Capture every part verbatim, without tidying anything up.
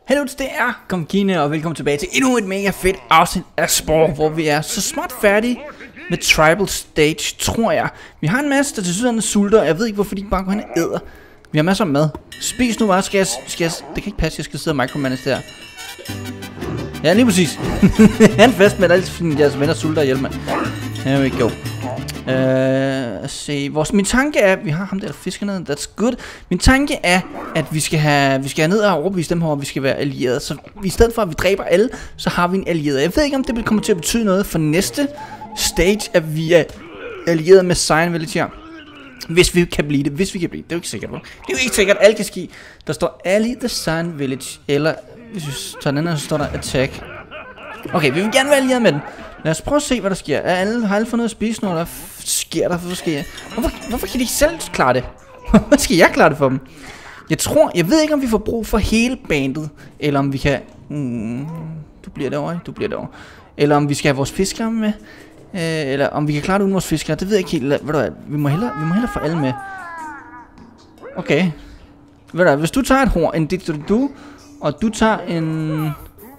Hallo, det er Kongine, og velkommen tilbage til endnu et mega fedt afsnit af Spore, hvor vi er så småt færdige med Tribal Stage, tror jeg. Vi har en masse, der til sydlandet sulter, jeg ved ikke, hvorfor de ikke bare går hen og æder. Vi har masser af mad. Spis nu bare, skal jeg, skal jeg, det kan ikke passe, jeg skal sidde og micromanage der. Ja, lige præcis. Han fast med, at alle jeres venner sulter ihjel, mand. Here we go. Uh, se, vores, min tanke er, vi har ham der fisker ned, that's good. Min tanke er, at vi skal have, vi skal have ned og overbevise dem her, at vi skal være allierede. Så i stedet for at vi dræber alle, så har vi en allieret. Jeg ved ikke, om det kommer til at betyde noget for næste stage, at vi er allierede med Cyan Village her. Hvis vi kan blive det, hvis vi kan blive det, det er jo ikke sikkert. Det er jo ikke sikkert, at alt kan ske. Der står Ally the Cyan Village, eller hvis vi tager den anden, så står der Attack. Okay, vi vil gerne være allierede med den. Lad os prøve at se, hvad der sker. Er alle, har alle fået noget at spise nu, eller sker der? Hvad sker? Hvorfor, hvorfor kan de ikke selv klare det? Hvad skal jeg klare det for dem? Jeg tror, jeg ved ikke, om vi får brug for hele bandet, eller om vi kan... Mm, du bliver derovre, du bliver derovre. Eller om vi skal have vores fiskere med, øh, eller om vi kan klare det uden vores fiskere. Det ved jeg ikke helt. Ved du hvad, vi må hellere, vi må hellere få alle med. Okay. Ved du hvad, hvis du tager et horn, en didgeridoo, og du tager en...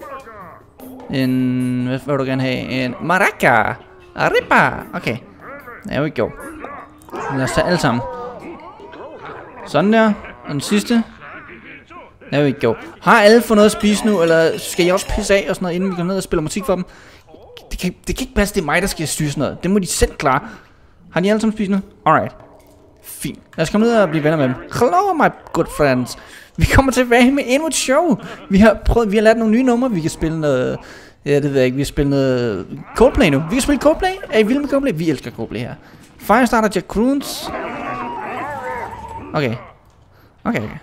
En... Hvad vil du gerne have? En maraca. Arriba. Okay. There we go. Lad os tage alle sammen. Sådan der. Og den sidste. There we go. Har alle fået noget at spise nu? Eller skal jeg også pisse af og sådan noget, inden vi går ned og spiller musik for dem? Det kan, det kan ikke passe, det er mig, der skal styre sådan noget. Det må de selv klare. Har de alle sammen spist nu? Alright. Fint. Lad os komme ned og blive venner med dem. Hello, my good friends. Vi kommer tilbage med endnu et show. Vi har prøvet, vi har lært nogle nye numre. Vi kan spille noget... Ja, det ved jeg ikke. Vi har spillet noget... Coldplay nu. Vi kan spille Coldplay. Er I vilde med Coldplay? Vi elsker Coldplay her. Firestarter, Jack Croons. Okay. Okay, okay.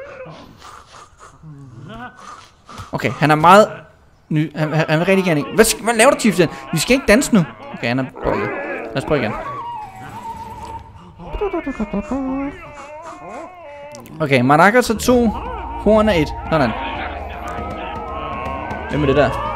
Okay, han er meget... Ny. Han, han vil rigtig gerne ikke... Hvad, hvad laver du, Chieftain? Vi skal ikke danse nu. Okay, han er bukket. Lad os prøve igen. Okay, Maraca så to. Horn er et. Sådan. Hvem er det der?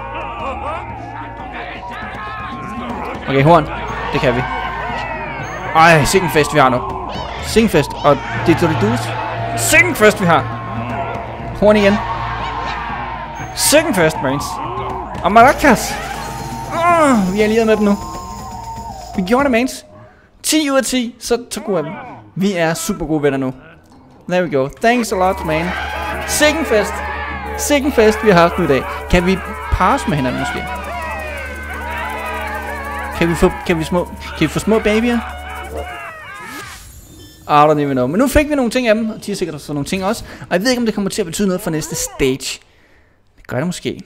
Okay, horn. Det kan vi. Ej, sikke en fest vi har nu. Sikke en fest. Og didgeridoos. Sikke en fest vi har. Horn igen. Sikke en fest, brains. Og maracas. Oh, vi er allieret med dem nu. Vi gjorde det, mains. ti ud af ti. Så, så gode er vi. Vi er super gode venner nu. There we go. Thanks a lot, man. Sikke en fest. Sikke en fest, vi har haft nu i dag. Kan vi passe med hinanden måske? Kan vi få, kan vi små, kan vi få små babyer? I don't even know. Men nu fik vi nogle ting af dem, og de har sikkert også nogle ting også. Og jeg ved ikke, om det kommer til at betyde noget for næste stage. Det gør det måske.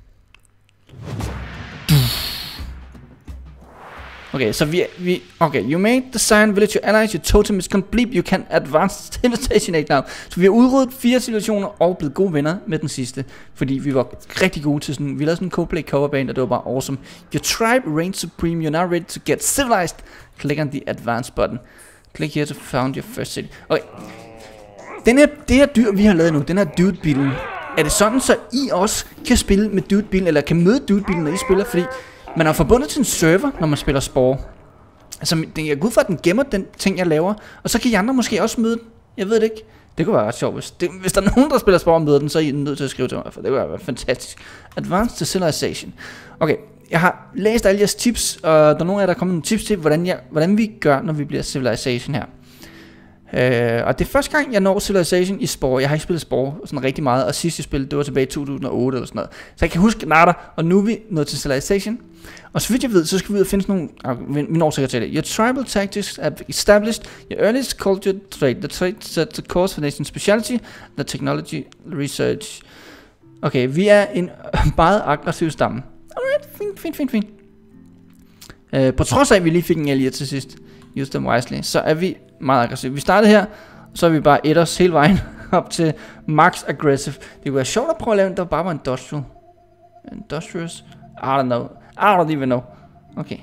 Okay, så vi, vi... Okay, you made the Cyan Village your allies, your totem is complete, you can advance civilization eight now. Så vi har udryddet fire situationer og blevet gode venner med den sidste. Fordi vi var rigtig gode til sådan... Vi lavede sådan en Coldplay coverband, og det var bare awesome. Your tribe reigns supreme, you're now ready to get civilized. Click on the advance button. Click here to found your first city. Okay. Den her, det her dyr, vi har lavet nu, den her dude-bilen. Er det sådan, så I også kan spille med dude-bilen, eller kan møde dude-bilen, når I spiller? Fordi... man er forbundet til en server, når man spiller Spore. Altså, jeg går ud fra, at den gemmer den ting, jeg laver. Og så kan I andre måske også møde den. Jeg ved det ikke. Det kunne være ret sjovt. Hvis, det, hvis der er nogen, der spiller Spore og møder den, så er I nødt til at skrive til mig. For det kunne være fantastisk. Advanced Civilization. Okay, jeg har læst alle jeres tips. Og der er nogle af jer, der er kommet nogle tips til, hvordan, jeg, hvordan vi gør, når vi bliver Civilization her. Uh, og det er første gang, jeg når Civilization i Spore. Jeg har ikke spillet Spore sådan rigtig meget. Og sidst jeg spillede, det var tilbage i to tusind og otte eller sådan noget. Så jeg kan huske natter. Og nu er vi nået til Civilization. Og så vidt jeg ved, så skal vi ud og finde sådan nogle... Ah, vi når sikkert til det. Your tribal tactics have established your earliest culture trait. The trait set the course for nation speciality. The technology research. Okay, vi er en meget aggressiv stamme. Alright, fint, fint, fint, fint. Uh, på trods af, at vi lige fik en allieret til sidst. Use them wisely. Så er vi meget aggressive. Vi startede her, og så er vi bare etters hele vejen op til max aggressive. Det kunne være sjovt at prøve at lave en, der bare var industrial. Industrious? I don't know. I don't even know. Okay.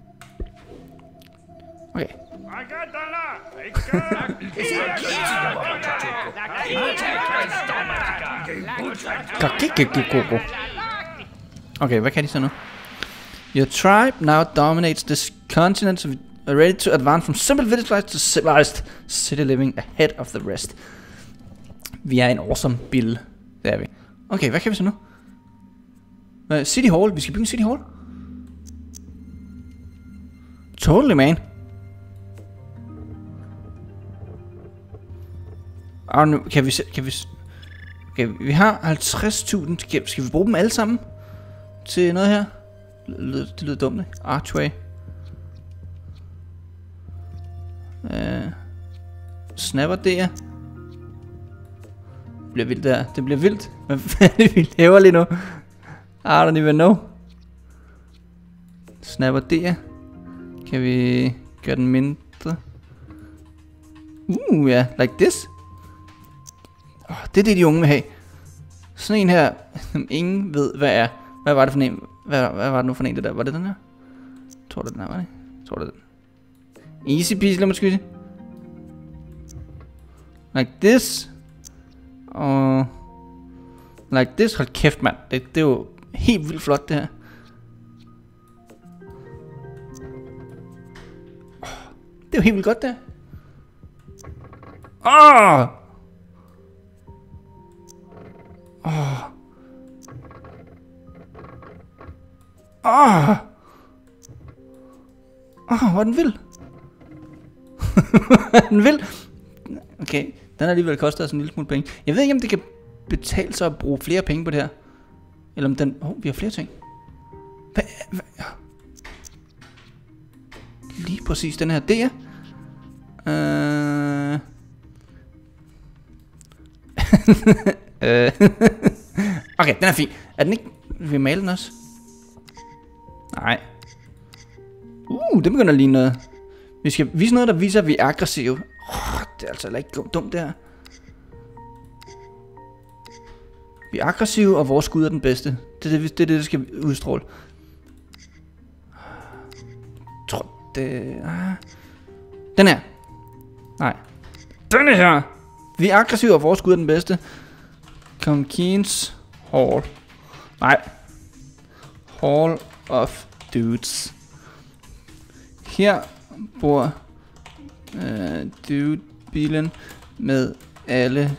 Okay. Okay, hvad kan de så nu? Your tribe now dominates this continent, so we are ready to advance from simple village life to civilized city living ahead of the rest. Vi er en awesome bill. Det er vi. Okay, hvad kan vi så nu? Uh, City Hall. Vi skal bygge en City Hall. Totally, man. Og nu kan vi se, kan vi okay, vi har halvtreds tusind. Skal, skal vi bruge dem alle sammen til noget her? Det lyder, det lyder dumt, ikke? Archway. Uh, snapper der. Det bliver vildt der. Det bliver vildt. Hvad fanden vi laver lige nu? I don't even know. Snapper der. Kan vi gøre den mindre? Uh, ja, yeah, like this. Oh, det er det, de unge vil have. Sådan en her, som ingen ved, hvad er. Hvad var det for en? Hvad, hvad var det nu for en, det der? Var det den her? Jeg tror, det den her, var det? Jeg tror, det er den. Easy peasy, lad mig skyde. Like this. Og... like this. Hold kæft, mand. Det, det er jo helt vildt flot, det her. Oh, det er jo helt vildt godt, det her. Åh! Åh! Åh! Åh, hvor er den vild. Den vild. Okay, den har alligevel kostet os en lille smule penge. Jeg ved ikke, om det kan betale sig at bruge flere penge på det her. Eller om den... Åh, oh, vi har flere ting. Hvad? Hvad? Lige præcis den her der. Øh... Okay, den er fin. Er den ikke... Vil vi male den også? Nej. Uh, det begynder at ligne noget. Vi skal vise noget, der viser, at vi er aggressive. Oh, det er altså ikke dumt, det her. Vi er aggressive, og vores skud er den bedste. Det er det, det, det, det skal udstråle. Jeg tror, det... Ah. Den her. Nej. Den her. Vi er aggressive, og vores skud er den bedste. Comkins Hall. Nej. Hall of Dudes. Her bor øh, dude-bilen med alle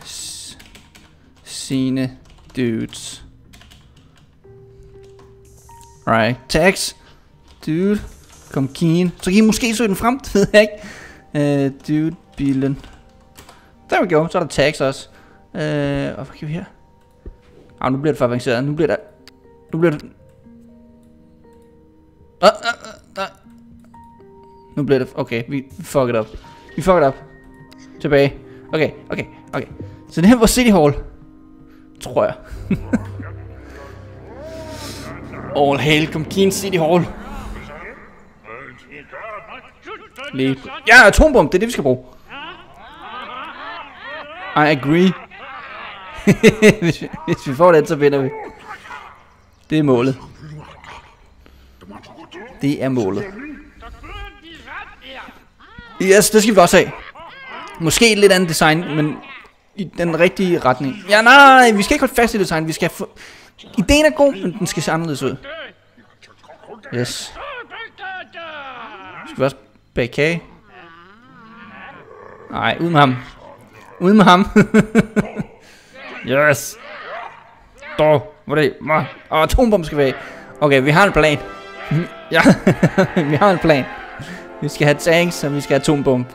sine dudes. Right. Tags. Dude. Comkin. Så kan I måske søge den frem, det ved jeg ikke. Øh, dude-bilen. Der vi go. Så er der tags også. Øh, og hvad kan vi her? Ah, nu bliver det for avanceret. Nu bliver der... Nu bliver det... Ah, ah, ah. Nu bliver det... Okay, vi fuck it up. Vi fuck it up. Tilbage. Okay, okay, okay. Så det her var City Hall. Tror jeg. All hail Comkins City Hall. Lige. Ja, atombom. Det er det, vi skal bruge. I agree. hvis, vi, hvis vi får den, så vinder vi. Det er målet. Det er målet. Yes, det skal vi også have. Måske et lidt andet design, men i den rigtige retning. Ja, nej, vi skal ikke holde fast i design. Vi skal få... Ideen er god, men den skal se anderledes ud. Yes. Skal vi også bage kage? Nej, ud med ham. Ud med ham. Yes. Då, hvor er det? Åh, atombomben skal vi have. Okay, vi har en plan. Ja, vi har en plan. Vi skal have tanks, og vi skal have atombombe.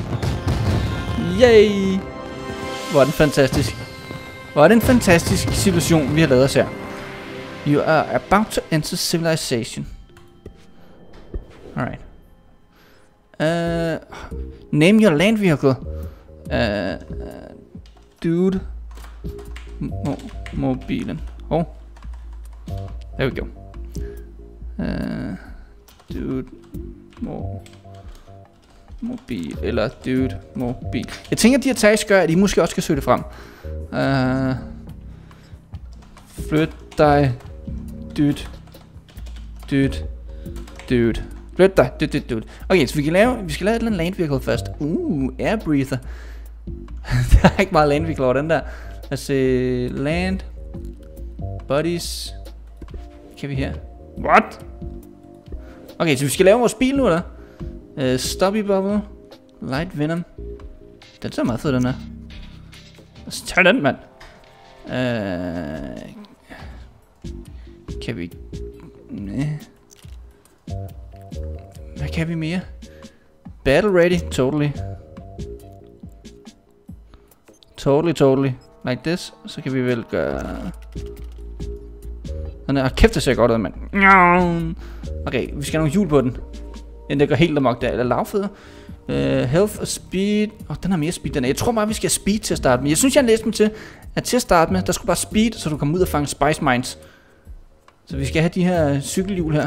Yay! Hvor er den fantastisk. Hvor er det en fantastisk situation, vi har lavet os her. You are about to enter civilization. Alright. Uh, name your land vehicle. Uh, dude. Mo mobilen. Oh. There we go. Uh, dude. Mo mobil. Eller dude. Mobil. Jeg tænker, at de her tags gør, at I måske også skal søge det frem. Uh, flyt dig. Dude. Dude. Dude. Flyt dig. Dude, dude, dude. Okay, så vi, kan lave, vi skal lave et eller andet land vehicle først. Uh, air breather. Der er ikke meget land vehicle over den der. Lad os se. Land. Bodies. Kan vi her? What? Okay, så vi skal lave vores bil nu, eller? Uh, Stubby bubble. Light venom. Den ser meget fed, den her. Lad os tage den, mand. Uh, Kan vi... Næh. Hvad kan vi mere? Battle ready, totally. Totally, totally. Like this. Så kan vi vel gøre... Den er kæft, det ser godt ud, mand. Okay, vi skal have nogle hjul på den. Den der går helt amok der. Eller lavfødder. Uh, health og speed. Åh, oh, den har mere speed, den er. Jeg tror bare, vi skal have speed til at starte med. Jeg synes, jeg læste mig til, at til at starte med, der skulle bare speed, så du kommer ud og fange Spice Mines. Så vi skal have de her cykelhjul her.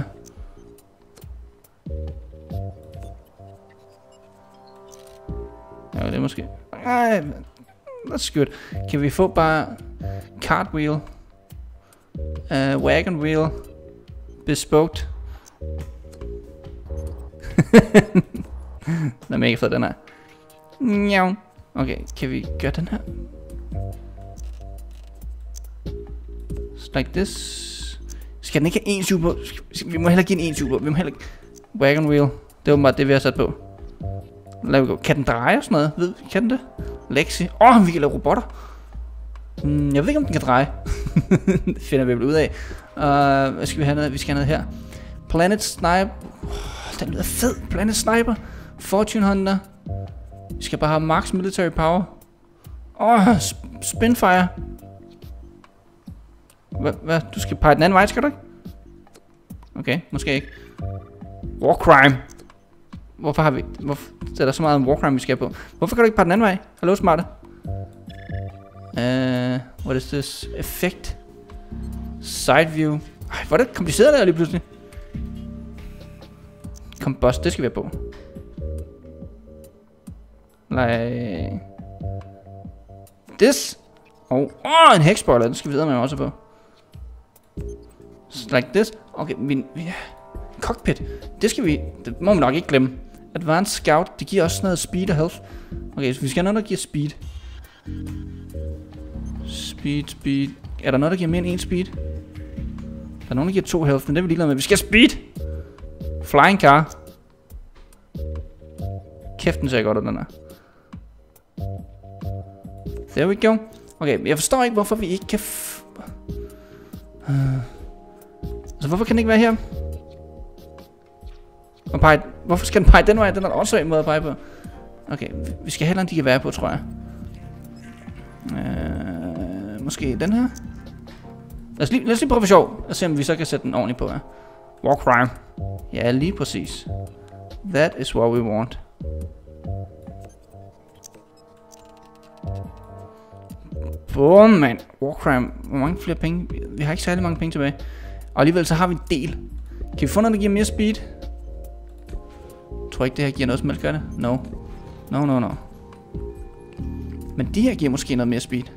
Ja, det er måske... Ej, that's good. Kan vi få bare... Cartwheel. Uh, wagon wheel. Bespoke. Den er mega fed, den her. Njau. Okay, kan vi gøre den her? Like this. Skal den ikke have en hjul på? Vi må heller give en en hjul på. Vi må heller... Wagon wheel. Det var bare det, vi har sat på. Lad vi gå. Kan den dreje og sådan noget? Ved vi, kan den det? Lexi. Åh, oh, vi kan lave robotter. Mm, jeg ved ikke, om den kan dreje. Det finder vi vel ud af. Uh, hvad skal vi have noget? Vi skal have noget her. Planet Sniper. Oh, den lyder fed. Planet Sniper. Fortune Hunter. Vi skal bare have max military power. Åh, oh, sp Spinfire. Hvad? Hva? Du skal pege den anden vej, skal du ikke? Okay, måske ikke. War crime. Hvorfor har vi... Hvorfor er der så meget om war crime, vi skal på? Hvorfor kan du ikke pege den anden vej? Hallo, smarte. Uh, what is this? Effect. Side view. Ej, hvor er det kompliceret der lige pludselig. Combust, det skal vi have på. Like... This. Åh, oh, oh, en hexboiler, den skal vi videre med også på. Like this. Okay, min... Yeah. Cockpit. Det skal vi... Det må man nok ikke glemme. Advanced Scout, det giver også noget speed og health. Okay, så vi skal have noget, der giver speed. Speed, speed. Er der noget, der giver mere end en speed? Der er nogen, der giver to health, men det er vi ligeglade med. Vi skal have speed! Flying car. Kæft, den ser godt ud, den her. There we go. Okay, jeg forstår ikke, hvorfor vi ikke kan f... Uh. Altså, hvorfor kan den ikke være her? Og pege... Hvorfor skal den pege den vej? Den er også en måde at pege på. Okay, vi skal heller, de kan være på, tror jeg. Uh, måske den her? Lad os lige, lad os lige prøve for sjov. Lad os se, om vi så kan sætte den ordentligt på her. War crime. Ja, lige præcis. That is what we want. Boom, man. War crime. Hvor mange flere penge? Vi har ikke særlig mange penge tilbage. Og alligevel så har vi en del. Kan vi få noget, der giver mere speed? Jeg tror ikke, det her giver noget som helst, gør det? No. No, no, no. Men de her giver måske noget mere speed.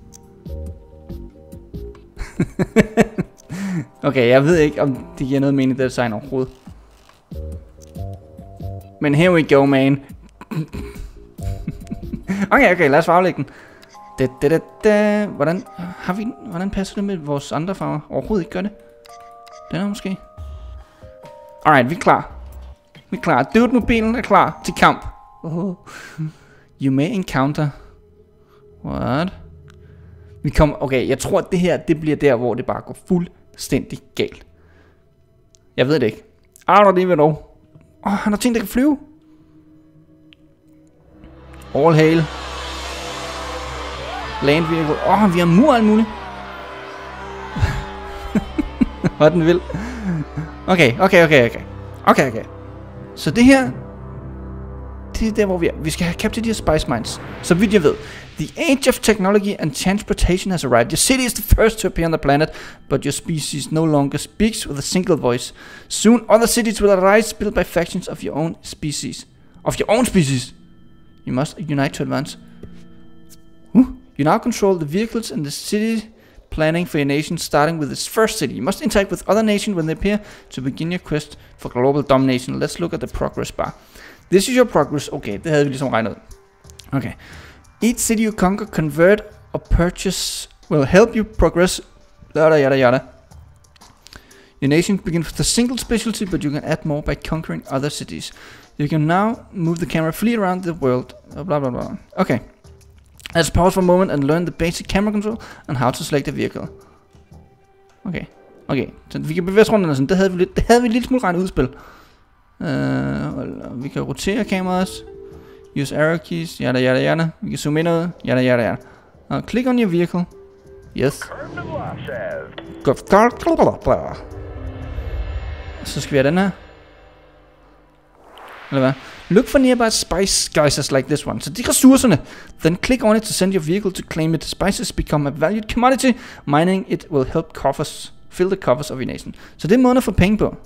Okay, jeg ved ikke, om det giver noget mening, det design overhovedet. Men here we go, man. Okay, okay, lad os farvelægge den. Da, da, da, da. Hvordan, har vi, hvordan passer det med vores andre farver? Overhovedet ikke gør det. Den er måske. Alright, vi er klar. Vi er klar. Dude-mobilen er klar til kamp. Oh. You may encounter. What? Vi kommer. Okay, jeg tror, at det her, det bliver der, hvor det bare går fuldstændig galt. Jeg ved det ikke. I don't even know. Åh, oh, han har ting, der kan flyve. All hail. Land vehicle. Åh, oh, vi har mur alt muligt. Hvad den vil. Okay, okay, okay, okay. Okay, okay. Så det her, det er der, hvor vi er. Vi skal have captured de her spice mines. Så vidt jeg ved. The age of technology and transportation has arrived. Your city is the first to appear on the planet, but your species no longer speaks with a single voice. Soon, other cities will arise, built by factions of your own species. Of your own species. You must unite to advance. Huh? You now control the vehicles in the city planning for your nation, starting with its first city. You must interact with other nations when they appear to begin your quest for global domination. Let's look at the progress bar. This is your progress. Okay, det havde vi ligesom regnet ud. Okay. Each city you conquer, convert, or purchase will help you progress. Yada yada yada. Your nation begins with a single specialty, but you can add more by conquering other cities. You can now move the camera fleet around the world. Blah blah blah. Okay. Let's pause for a moment and learn the basic camera control and how to select a vehicle. Okay. Okay, så vi kan bevæge os rundt eller sådan. Det havde vi lidt, det havde vi en lille smule regnet udspil. Uh, vi kan rotere kameraet også. Use arrow keys. Jada, jada, jada. Vi kan zoome ind ud. Jada, jada, jada. Og click on your vehicle. Yes. Så skal vi have den her. Eller hvad? Look for nearby spice geysers like this one. Så de ressourcerne. Then click on it to send your vehicle to claim it. Spices become a valued commodity. Mining it will help coffers. Fill the coffers of your nation. Så det er måden at få penge på.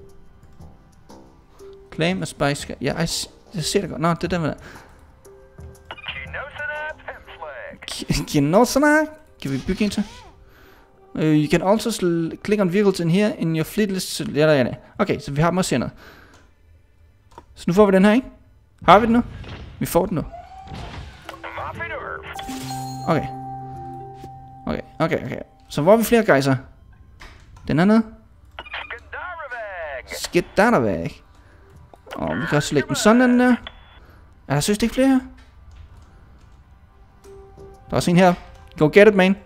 Claim a spice. Ja, jeg, jeg ser det godt. Nå, det er den med der. Kinosana. Kan vi bygge en til? Uh, you can also click on vehicles in here in your fleet list. Ja, ja, ja. Okay, så vi har dem også her. Så nu får vi den her, ikke? Har vi den nu? Vi får den nu. Okay. Okay, okay, okay. Så hvor er vi flere gejser? Den er nede. Skedattervæk. Og vi kan også lægge den sådan den der. Er der søst ikke flere her? Der er også en her. Go get it, man.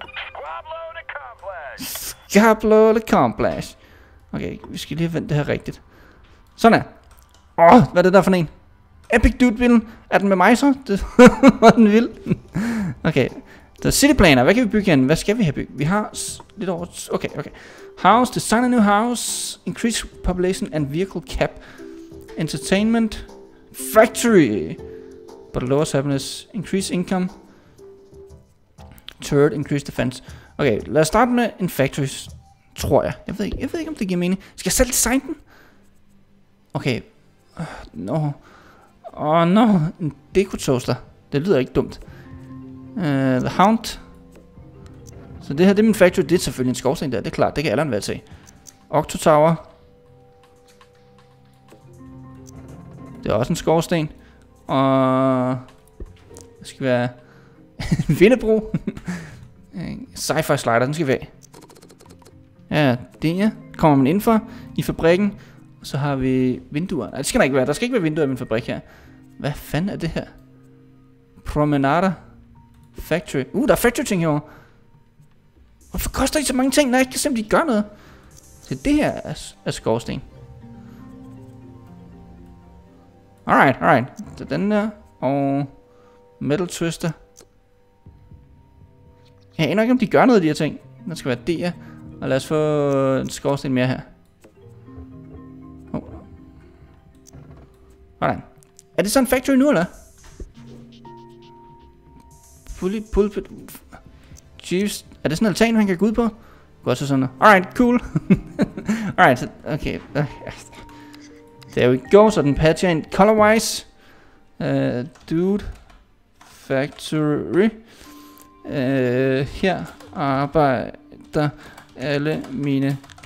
Skabload accomplish. Okay, vi skal lige vente det her rigtigt. Sådan her. Åh, oh, hvad er det der for en? Epic Dude-bilen. Er den med mig så? Det var den vild. Okay. The city planner. Hvad kan vi bygge igen? Hvad skal vi have bygget? Vi har lidt over... Okay, okay. House. Design a new house. Increase population and vehicle cap. Entertainment. Factory. But lowers happiness. Increase income. Third. Increase defense. Okay, lad os starte med en factory. Tror jeg. Jeg ved ikke, jeg ved ikke om det giver mening. Skal jeg selv designe den? Okay. Uh, no. Åh, oh, no. En deco-toaster. Det lyder ikke dumt. Uh, the Hound. Så det her, det er min factory. Det er selvfølgelig en skorsten der. Det er klart, det kan alderen være til. Octo Tower. Det er også en skorsten. Og... Det skal være... en vindebro. Sci-fi slider, den skal vi have. Ja, det er. Kommer man indenfor i fabrikken. Og så har vi vinduer. Nej, det skal der ikke være. Der skal ikke være vinduer i min fabrik her. Hvad fanden er det her? Promenader. Factory. Uh, der er factory ting herovre. Hvorfor koster de så mange ting, når jeg ikke kan simpelthen gøre noget? Så det her er, er skorsten. Alright, alright. Så den der. Og metal twister. Jeg aner ikke, om de gør noget af de her ting. Den skal være der. Og lad os få en skorsten mere her. Oh. Sådan. Er det sådan en factory nu, eller? Fully pulpit. Jeeves. Er det sådan en altan, han kan gå ud på? Godt så sådan noget. Alright, cool. Alright, okay. There we go. Så den patcher ind colorwise. Uh, dude. Factory. Uh, her arbejder alle mine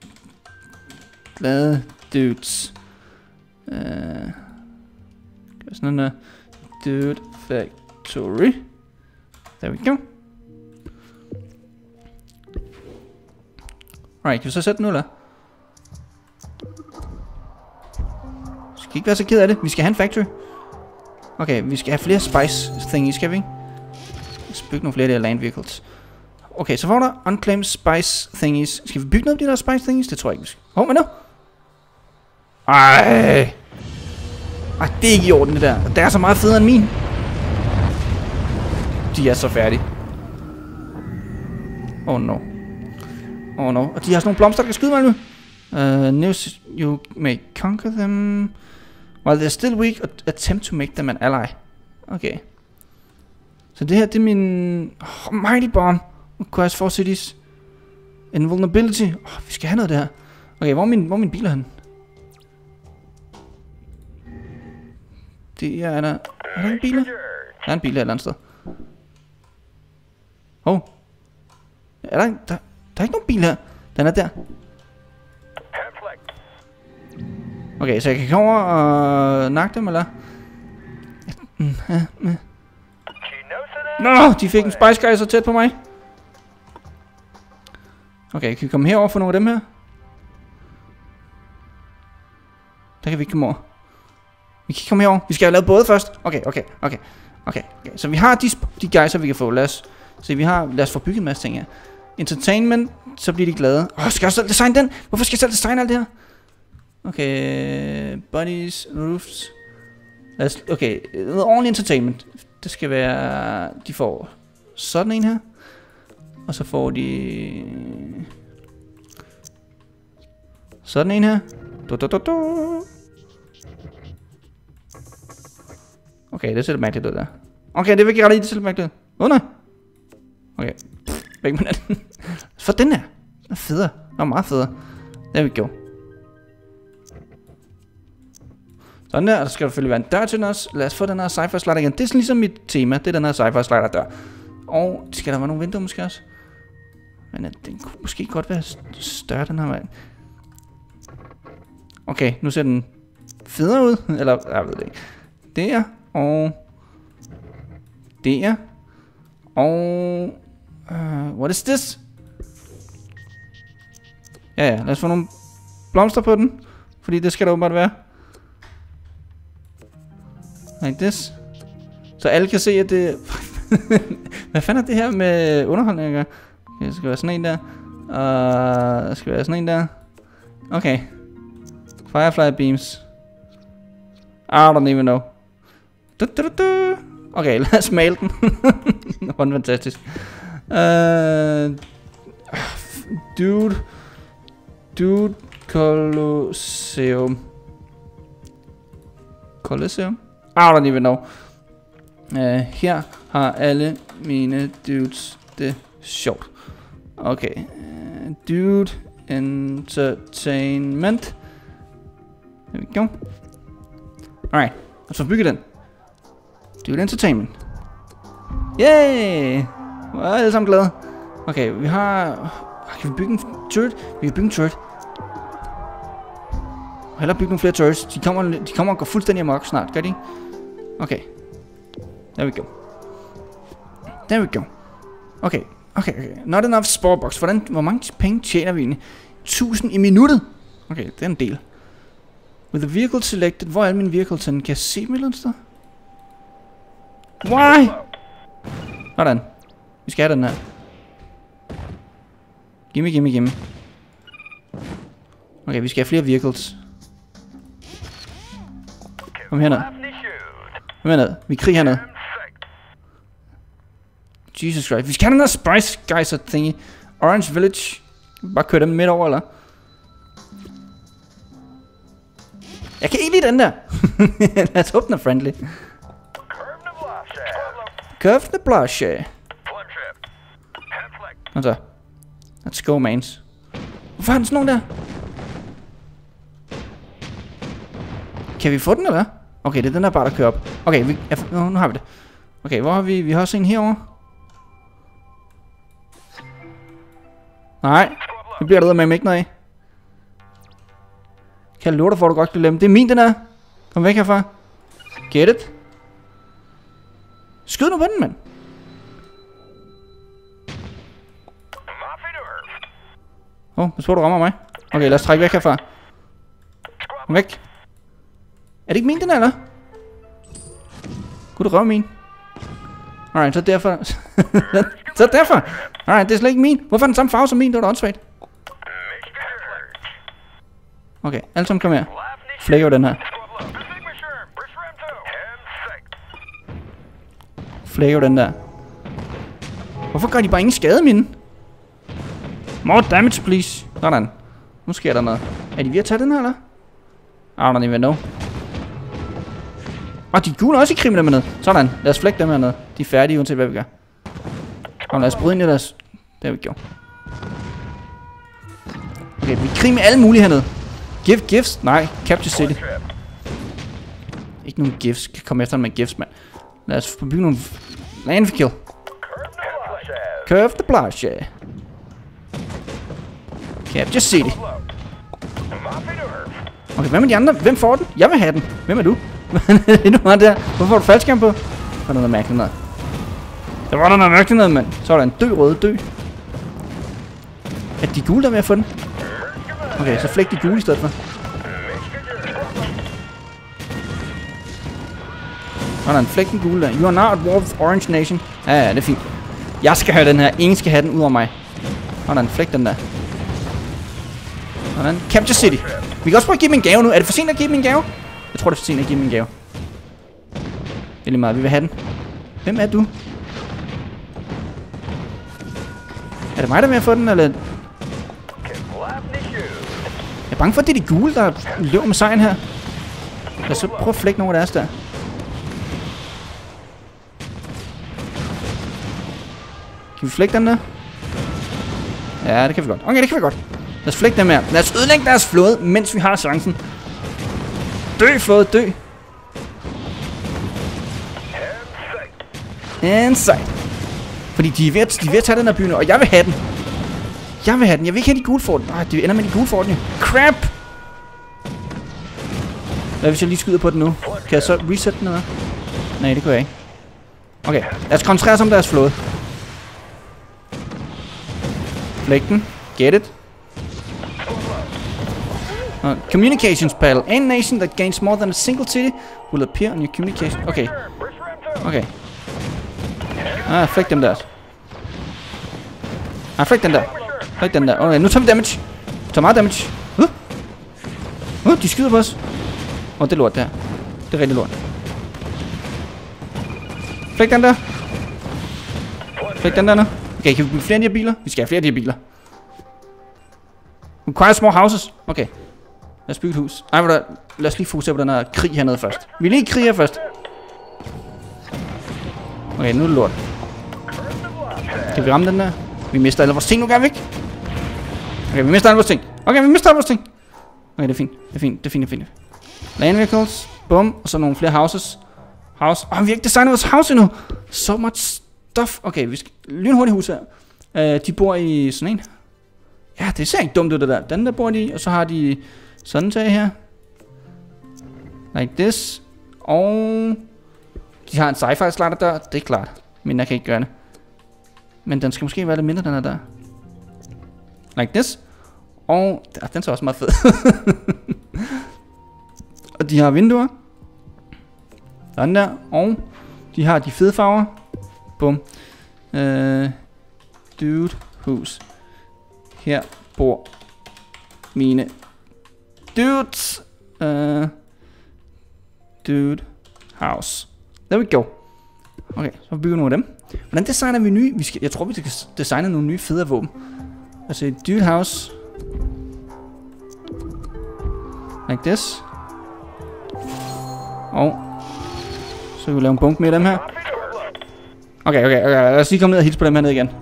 glade dudes. Uh, sådan noget. Dude Factory. There we go. Alright, kan vi så sætte den nu, eller? Skal ikke være så ked af det. Vi skal have en factory. Okay, vi skal have flere spice thingies, skal vi ikke? Bygge nogle flere af de her land vehicles. Okay, så får der unclaimed spice thingies. Skal vi bygge noget af de der spice thingies? Det tror jeg ikke, vi skal. Hov, men nu? Ej. Ej, det er ikke i orden, det der. Det er så meget federe end min. De er så færdige. Oh no. Oh no. Og de har sådan nogle blomster, der kan skyde mig nu. Uh, news, you may conquer them. While they're still weak, attempt to make them an ally. Okay. Så det her, det er min... Oh, mighty bomb. Requires four cities. Invulnerability. Oh, vi skal have noget af det her. Okay, hvor er min, hvor er min bil hen? Det er, er der... Er der en bil her? Der er en bil her et eller andet sted. Oh. Er der, en, der, der er ikke nogen bil her. Den er der. Okay, så jeg kan komme over og nakke dem, eller? Nå, de fik en Spice Guy så tæt på mig. Okay, kan vi komme herover for nogle af dem her? Der kan vi ikke komme over. Vi kan ikke komme herover. Vi skal have lavet både først. Okay, okay, okay. Okay, okay. Så vi har de, de geyser, vi kan få. Lad os se, vi har... Lad os få bygget en masse ting her. Entertainment. så bliver de glade. Åh, oh, skal jeg selv designe den? Hvorfor skal jeg selv designe alt det her? Okay, bodies, roofs. Okay, ordentlig entertainment. Det skal være, de får sådan en her. Og så får de sådan en her. Du, du, du, du. Okay, det ser lidt mærkeligt ud der. Okay, det vil ikke ret i, det ser lidt mærkeligt ud. Åh oh, nej. Okay, væk med den. For den her. Den er federe. Den er meget federe. Der vi go. Sådan der, og der skal selvfølgelig være en dør til den også. Lad os få den her sci-fi slider igen. Det er sådan ligesom mit tema, det er den her sci-fi slider dør. Og skal der være nogle vinduer måske også? Men den kunne måske godt være større, den her vej. Okay, nu ser den federe ud. Eller, jeg ved det ikke. Der, og der, og uh, what is this? Ja, ja, lad os få nogle blomster på den. Fordi det skal der åbenbart være. Like this. Så alle kan se, at det... Hvad fanden er det her med underholdning? Okay, der skal være sådan en der. Og der skal være sådan en der. Okay. Firefly beams. I don't even know. Du, du, du. Okay, lad os male den. Det var fantastisk. Uh, dude. Dude. Colosseum. Colosseum? I don't even know. Uh, her har alle mine dudes det sjovt. Okay. Uh, dude entertainment. There we go. Alright. Lad os få bygget den. Dude entertainment. Yay! Vi er alle sammen glade. Okay, vi har... Kan vi bygge en turret? Vi kan bygge en turret. Hellere bygge nogle flere turrets. De kommer, de kommer og går fuldstændig amok snart, gør de? Okay. There we go. There we go. Okay, okay, okay. Not enough sporebox. Hvordan, hvor mange penge tjener vi egentlig? tusind i minuttet. Okay, det er en del. With the vehicle selected. Hvor er alle mine vehicles henne? Kan jeg se dem et eller andet sted? Why? Sådan. Vi skal have den her. Gimme, gimme, gimme. Okay, vi skal have flere vehicles. Kom herned. Kom herned. Vi kriger herned. Jesus Christ. Vi skal have den der Spice Geyser thingy. Orange Village. Bare køre dem midt over, eller? Jeg kan ikke lide den der. Lad os håbe den er friendly. Curve the blush. Og så. Let's go, mans. Hvorfor har den sådan nogen der? Kan vi få den, eller? Okay, det er den der bare, der kører op. Okay, vi, ja, nu, nu har vi det. Okay, hvor har vi? Vi har også en herovre. Nej, det bliver der med ikke noget af. Kan jeg love dig for, at du godt kan glemme. Det er min, den er. Kom væk herfra. Get it. Skyd nu på den, mand. Åh, oh, pas på, du rammer mig. Okay, lad os trække væk herfra. Kom væk. Er det ikke min, den er, eller? Kunne du røve min? Alright, så derfor... så derfor! Alright, det er slet ikke min. Hvorfor er den samme farve som min? Det var da åndssvagt. Okay, alle sammen kom her. Flækker den her. Flækker den der. Hvorfor gør de bare ingen skade, mine? More damage, please. Sådan. Nu sker der noget. Er de ved at tage den her, eller? I don't even know. Og de gule også i krim dem hernede. Sådan. Lad os flække dem hernede. De er færdige, uanset hvad vi gør. Og lad os bryde ind i deres... Der vi gjorde. Okay, vi krim med alle mulige hernede. Give gifts? Nej. Capture City. Ikke nogen gifts. Kan komme efter med gifts, mand. Lad os bygge nogle... Landkill. Curve the blush. Capture City. Okay, hvem er de andre? Hvem får den? Jeg vil have den. Hvem er du? Det er du der. Hvorfor får du faldskærm på? Der var noget mærkeligt noget. Der var noget mærkeligt noget, mand. Så er der en død rød dø. Er de gule, der er ved at få den? Okay, så flæk de gule i stedet for. Sådan, flæk den gule der. You are now at war with Orange Nation. Ja, ja, det er fint. Jeg skal have den her. Ingen skal have den ud over mig. Hvordan, flæk den der. Hvordan, Capture City. Vi kan også prøve at give dem en gave nu. Er det for sent at give dem en gave? Jeg tror det er for sent at give dem en gave. Det er lige meget, vi vil have den. Hvem er du? Er det mig, der vil have fået den, eller? Jeg er bange for, at det er de gule, der løber med sejren her. Lad os så prøve at flække nogle af deres der. Kan vi flække den der? Ja, det kan vi godt. Okay, det kan vi godt. Lad os flække dem her. Lad os ødelægge deres flåde, mens vi har chancen. Dø, flåde, dø. And sight. Fordi de er, ved at, de er ved at tage den her by nu, og jeg vil have den. Jeg vil have den. Jeg vil ikke have de gule for den. Ah, det ender med de gule for den jo. Crap! Hvad hvis jeg lige skyder på den nu? Kan jeg så reset den eller? Nej, det kan jeg ikke. Okay, lad os koncentrere os om deres flåde. Flæk den. Get it. Uh, communications panel. Any nation that gains more than a single city will appear on your communication. Okay. Okay. Ah, flæk dem der. Ah, flæk den der. Flæk den der. Okay, nu tager vi damage. Vi tager meget damage. Uh. Uh, de skyder på os. Åh, oh, det er lort der. Det er rigtig lort. Flæk den der. Flæk den der nu. Okay, kan vi bygge flere af de her biler? Vi skal have flere af de her biler. Require small houses. Okay. Lad os bygge et hus. Ej, lad os lige fokusere på den her krig hernede først. Vi er lige i krig her først. Okay, nu er det lort. Kan vi ramme den der? Vi mister alle vores ting nu, gør vi ikke? Okay, vi mister alle vores ting. Okay, vi mister alle vores ting. Okay, det er fint. Det er fint. Det er fint. Det er fint. Land vehicles. Bum. Og så nogle flere houses. House. Åh, oh, vi har ikke designet vores house endnu. So much stuff. Okay, vi skal lynhurtigt hus her. Uh, de bor i sådan en. Ja, det ser ikke dumt ud det der. Den der bor de i. Og så har de sådan tag her. Like this. Og de har en sci-fi slider der. Det er klart. Men jeg kan ikke gøre det. Men den skal måske være lidt mindre, den her der. Like this. Og ah, den ser også meget fed. Og de har vinduer. Sådan der. Og de har de fede farver. Bum. Uh, dude hus. Her bor mine dudes. Uh, dude house. There we go. Okay, så bygger vi nogle af dem. Hvordan designer vi nye? Vi skal, jeg tror, vi skal designe nogle nye federe våben. Altså et dude house. Like this. Og så kan vi lave en bunk med dem her. Okay, okay, okay. Lad os lige komme ned og hilse på dem hernede igen.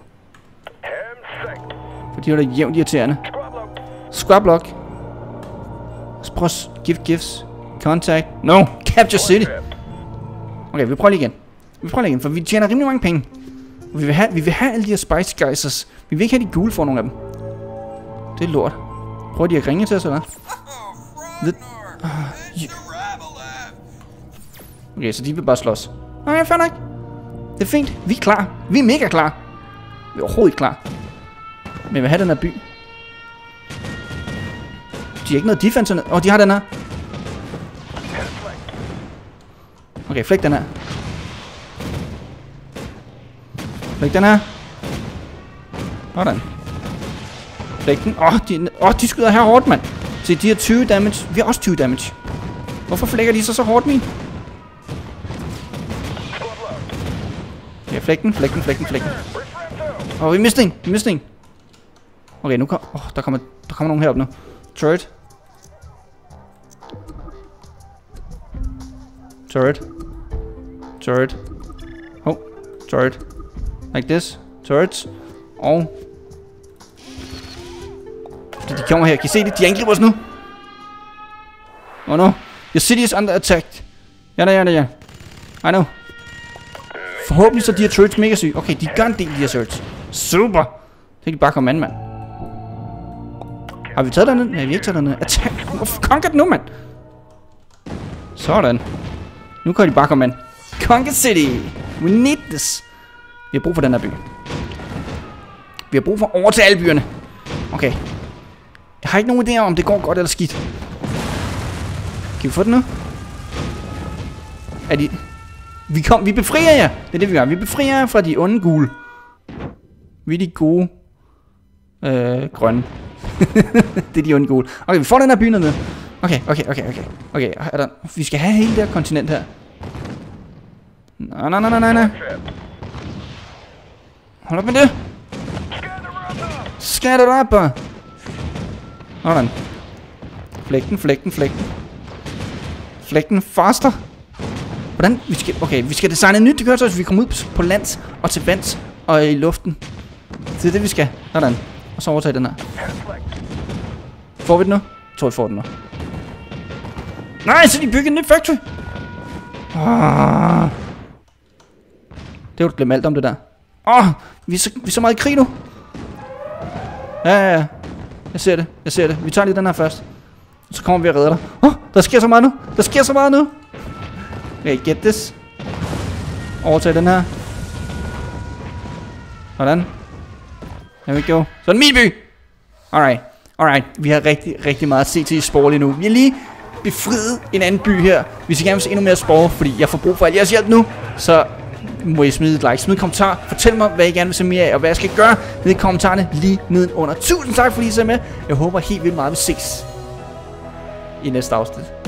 For de var da jævnt irriterende. Squad block. Spross. Gift gifts. Contact. No. Capture City. Okay, vi prøver lige igen. Vi prøver lige igen, for vi tjener rimelig mange penge. Vi vil have, vi vil have alle de her Spice Geysers. Vi vil ikke have de gule for nogle af dem. Det er lort. Prøver de at ringe til os, eller? The, uh, yeah. Okay, så de vil bare slås. Okay, fair nok. Det er fint. Vi er klar. Vi er mega klar. Vi er overhovedet ikke klar. Men jeg vil have den her by. De har ikke noget defense. Åh, oh, de har den her. Okay, flæk den her. Flæk den her. Sådan. Flæk den. Åh, oh, de, oh, de skyder her hårdt, mand. Se, de har tyve damage. Vi har også tyve damage. Hvorfor flækker de så så hårdt, min? Okay, flæk den, flæk den, flæk den, flæk den. Åh, oh, vi mister en. Vi mister en. Okay, nu kom... Åh, oh, der kommer, der kommer nogen herop nu. Turret. Turret. Turret. Oh, turret. Like this. Turrets. Og... De, de kommer her. Kan I se det? De angriber os nu. Oh no. Your city is under attack. Ja da, ja da, ja. I know. Forhåbentlig så de her turrets mega syge. Okay, de gør en del, de her turrets. Super. Så kan de bare komme an, mand. Har vi taget derned? Nej, vi har ikke taget derned. Attack. Hvorfor conquer den nu, mand? Sådan. Nu kan de bare komme an. Conquer City. We need this. Vi har brug for den her by. Vi har brug for over til alle byerne. Okay. Jeg har ikke nogen idé om, det går godt eller skidt. Kan vi få den nu? Er de... Vi kom, vi befrier jer. Det er det, vi gør. Vi befrier jer fra de onde gule. Vi er de gode øh, grønne. Det er de onde gule. Okay, vi får den her by ned. Okay, okay, okay, okay. Okay, er der, vi skal have hele det her kontinent her. Nej, nej, nej, nej, nej. Hold op med det. Scatter up. Sådan. Flægten, flægten, flægten. Flægten faster. Hvordan? Vi skal, okay, vi skal designe et nyt køretøj, så vi kommer ud på lands og til vands og i luften. Det er det, vi skal. Sådan. Og så overtage den her. Får vi den nu? Jeg tror, vi får den nu. Nej, så de bygger en ny factory. Ah. Det var du glemme alt om det der. Åh, oh, vi, er så, vi er så meget i krig nu. Ja, ja, ja. Jeg ser det, jeg ser det. Vi tager lige den her først. Så kommer vi og redder dig. Åh, oh, der sker så meget nu. Der sker så meget nu. Okay, get this. Overtag den her. Sådan. There we go. Så er det min by. Alright, alright. Vi har rigtig, rigtig meget at se til i spore lige nu. Vi har lige befriet en anden by her. Vi skal gerne se endnu mere spore, fordi jeg får brug for al jeres hjælp nu. Så må I smide et like, smide et kommentar. Fortæl mig, hvad I gerne vil se mere af, og hvad jeg skal gøre nede i kommentarerne lige nedenunder. Tusind tak, fordi I ser med. Jeg håber helt vildt meget, vi ses i næste afsnit.